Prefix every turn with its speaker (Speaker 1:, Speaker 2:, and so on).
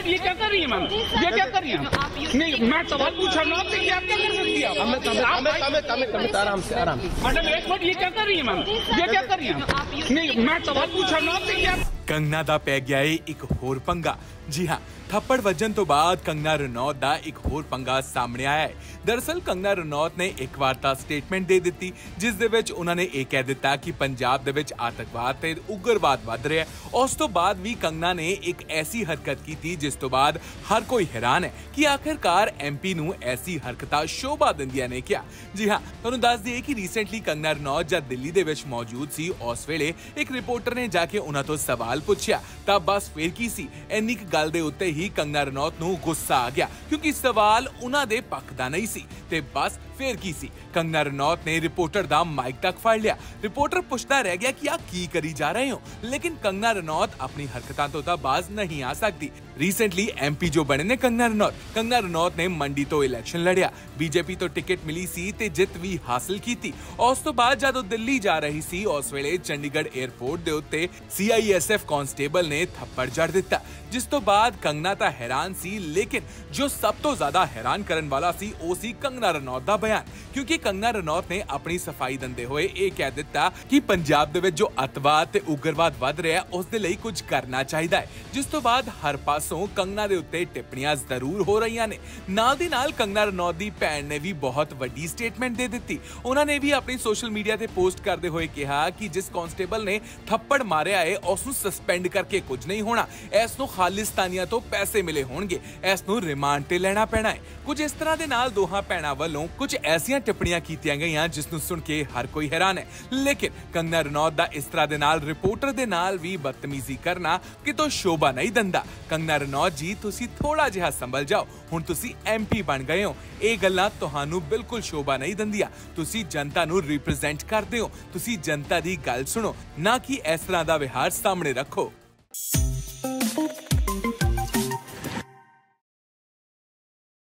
Speaker 1: Minute, ये क्या कर रही है मैम? ये क्या कर रही है? नहीं, मैं सवाल पूछ रहा हूँ आपसे कि आप क्या कर सकती है?
Speaker 2: आराम से
Speaker 1: मैडम एक मिनट, ये क्या कर रही है मैम? ये क्या कर रही है? नहीं, मैं सवाल पूछ रहा हूँ आपसे कि आप
Speaker 3: कंगना दा पै गया है एक होर पंगा। जी हाँ, थप्पड़ वजन तो बाद कंगना रनौत ਦਾ ਇੱਕ ਹੋਰ ਪੰਗਾ ਸਾਹਮਣੇ ਆਇਆ ਹੈ। ਦਰਅਸਲ ਕੰਗਨਾ ਰਣੌਤ ਨੇ ਇੱਕ ਵਾਰ ਤਾਂ ਸਟੇਟਮੈਂਟ ਦੇ ਦਿੱਤੀ ਜਿਸ ਦੇ ਵਿੱਚ ਉਹਨਾਂ ਨੇ ਇਹ ਕਹਿ ਦਿੱਤਾ ਕਿ ਪੰਜਾਬ ਦੇ ਵਿੱਚ ਆਤੰਕਵਾਦ ਤੇ ਉਗਰਵਾਦ ਵੱਧ ਰਿਹਾ ਹੈ। ਉਸ ਤੋਂ ਬਾਅਦ ਵੀ ਕੰਗਨਾ ਨੇ ਇੱਕ ਐਸੀ ਹਰਕਤ ਕੀਤੀ ਜਿਸ ਤੋਂ ਬਾਅਦ ਹਰ ਕੋਈ ਹੈਰਾਨ ਹੈ ਕਿ ਆਖਿਰਕਾਰ ਐਮਪੀ ਨੂੰ ਐਸੀ ਹਰਕਤਾਂ ਸ਼ੋਭਾ ਦਿੰਦੀਆਂ ਨੇ ਕਿਆ। ਜੀ ਹਾਂ, ਤੁਹਾਨੂੰ ਦੱਸ ਦਈਏ ਕਿ ਰੀਸੈਂਟਲੀ ਕੰਗਨਾ ਰਣੌਤ ਜਦ ਦਿੱਲੀ ਦੇ ਵਿੱਚ ਮੌਜੂਦ ਸੀ ਉਸ ਵੇਲੇ ਇੱਕ ਰਿਪੋਰਟਰ ਨੇ ਜਾ ਕੇ ਉਹਨਾਂ ਤੋਂ ਸਵਾਲ ਪੁੱਛਿਆ ਤਾਂ ਬਸ ਫਿਰ ਕੀ ਸੀ, ਇੰਨੀ ਕੁ ਗੱਲ ਦੇ ਉੱਤੇ ਹੀ ਕੰਗਨਾ ਰਣੌਤ ਨੂੰ ਗੁੱਸਾ ਆ ਗਿਆ ਕਿਉਂਕਿ ਸਵਾਲ ਉਹਨਾਂ ਦੇ ਪੱਖ ਦਾ ਨਹੀਂ ਸੀ ਤੇ ਬਸ ਫਿਰ ਕੀ ਸੀ, ਕੰਗਨਾ ਰਣੌਤ ਨੇ ਰਿਪੋਰਟਰ ਦਾ ਮਾਈਕ ਤੱਕ ਫੜ ਲਿਆ। ਰਿਪੋਰਟਰ ਪੁੱਛਦਾ ਰਹਿ ਗਿਆ ਕਿ ਆ ਕੀ ਕਰੀ ਜਾ ਰਹੇ ਹੋ, ਲੇਕਿਨ ਕੰਗਨਾ ਰਣੌਤ ਆਪਣੀ ਹਰਕਤਾਂ ਤੋਂ ਤਾਂ ਬਾਜ਼ ਨਹੀਂ ਆ ਸਕਦੀ। ਰੀਸੈਂਟਲੀ ਐਮਪੀ ਜੋ ਬਣੇ ਨੇ ਕੰਗਨਾ ਰਣੌਤ ਨੇ ਮੰਡੀ ਤੋਂ ਇਲੈਕਸ਼ਨ ਲੜਿਆ, ਬੀਜੇਪੀ ਤੋਂ ਟਿਕਟ ਮਿਲੀ ਸੀ ਤੇ ਜਿੱਤ ਵੀ ਹਾਸਲ ਕੀਤੀ। ਉਸ ਤੋਂ ਬਾਅਦ ਜਦੋਂ ਦਿੱਲੀ ਜਾ ਰਹੀ ਸੀ ਉਸ ਵੇਲੇ ਚੰਡੀਗੜ੍ਹ 에ਅਰਪੋਰਟ ਦੇ ਉੱਤੇ CISF ਕਾਂਸਟੇਬਲ ਨੇ ਥੱਪੜ ਜੜ ਦਿੱਤਾ, ਜਿਸ ਤੋਂ ਬਾਅਦ ਕੰਗਨਾ ਤਾਂ ਹੈਰਾਨ ਸੀ, ਲੇਕਿਨ ਜੋ ਸਭ ਤੋਂ ਜ਼ਿਆਦਾ ਹੈਰਾਨ ਕਰਨ ਵਾਲਾ ਸੀ ਉਹ ਸੀ ਕੰਗਨਾ ਰਣੌਤ ਦਾ ਬਿਆਨ, ਕਿਉਂਕਿ ਕੰਗਨਾ ਰਣੌਤ ਨੇ ਆਪਣੀ ਸਫਾਈ ਦਿੰਦੇ ਹੋਏ ਇਹ ਕਹਿ ਦਿੱਤਾ ਕਿ ਪੰਜਾਬ ਦੇ ਵਿੱਚ ਜੋ ਅੱਤਵਾਦ ਤੇ ਉਗਰਵਾਦ ਵੱਧ ਰਿਹਾ ਉਸ ਦੇ ਲਈ ਕੁਝ ਕਰਨਾ ਚਾਹੀਦਾ ਹੈ। ਜਿਸ ਤੋਂ ਬਾਅਦ ਹਰ ਪਾਸੋਂ ਕੰਗਨਾ ਦੇ ਉੱਤੇ ਟਿੱਪਣੀਆਂ ਜ਼ਰੂਰ ਹੋ ਰਹੀਆਂ ਨੇ। ਨਾਲ ਦੀ ਨਾਲ ਕੰਗਨਾ ਰਣੌਤ ਦੀ ਭੈਣ ਨੇ ਵੀ ਬਹੁਤ ਵੱਡੀ ਸਟੇਟਮੈਂਟ ਦੇ ਦਿੱਤੀ। ਉਹਨਾਂ ਨੇ ਵੀ ਆਪਣੀ ਸੋਸ਼ਲ ਮੀਡੀਆ ਤੇ ਪੋਸਟ ਕਰਦੇ ਹੋਏ ਕਿਹਾ ਕਿ ਜਿਸ ਕਾਂਸਟੇਬਲ ਨੇ ਥੱਪੜ ਮਾਰਿਆ ਹੈ ਉਸ ਨੂੰ ਸਸਪੈਂਡ ਕਰਕੇ ਕੁਝ ਨਹੀਂ ਹੋਣਾ, ਇਸ ਨੂੰ ਖਾਲਿਸਤਾਨੀਆਂ ਤੋਂ ਪੈਸੇ ਮਿਲੇ ਹੋਣਗੇ, ਇਸ ਨੂੰ ਰਿਮਾਂਡ ਤੇ ਲੈਣਾ ਪੈਣਾ ਹੈ। ਕੁਝ ਇਸ ਤਰ੍ਹਾਂ ਦੇ ਨਾਲ ਦੋਹਾਂ ਭੈਣਾਂ ਵੱਲੋਂ ਕੁਝ ਐਸੀਆਂ ਟਿੱਪਣੀਆਂ ਕੀਤੀਆਂ ਗਈਆਂ ਜਿਸ ਨੂੰ ਸੁਣ ਕੇ ਹਰ ਕੋਈ ਹੈਰਾਨ ਹੈ। ਲੇਕਿਨ ਕੰਗਨਾ ਰਣੌਤ ਦਾ ਇਸ ਤਰ੍ਹਾਂ ਦੇ ਨਾਲ ਰਿਪੋਰਟਰ ਦੇ ਨਾਲ ਵੀ ਬਦਤਮੀਜ਼ੀ ਕਰਨਾ ਕਿਤੋਂ ਸ਼ੋਭਾ ਨਹੀਂ ਦਿੰਦਾ। ਕੰਗਨਾ ਰਣੌਤ ਜੀ, ਤੁਸੀਂ ਥੋੜਾ ਜਿਹਾ ਸੰਭਲ ਜਾਓ, ਹੁਣ ਤੁਸੀਂ MP ਬਣ ਗਏ ਹੋ, ਇਹ ਗੱਲਾਂ ਤੁਹਾਨੂੰ ਬਿਲਕੁਲ ਸ਼ੋਭਾ ਨਹੀਂ ਦਿੰਦੀਆਂ। ਤੁਸੀਂ ਜਨਤਾ ਨੂੰ ਰਿਪਰੈਜ਼ੈਂਟ ਕਰਦੇ ਹੋ, ਤੁਸੀਂ ਜਨਤਾ ਦੀ ਗੱਲ ਸੁਣੋ, ਨਾ ਕਿ ਇਸ ਤਰ੍ਹਾਂ ਦਾ ਵਿਹਾਰ ਸਾਹਮਣੇ ਰੱਖੋ।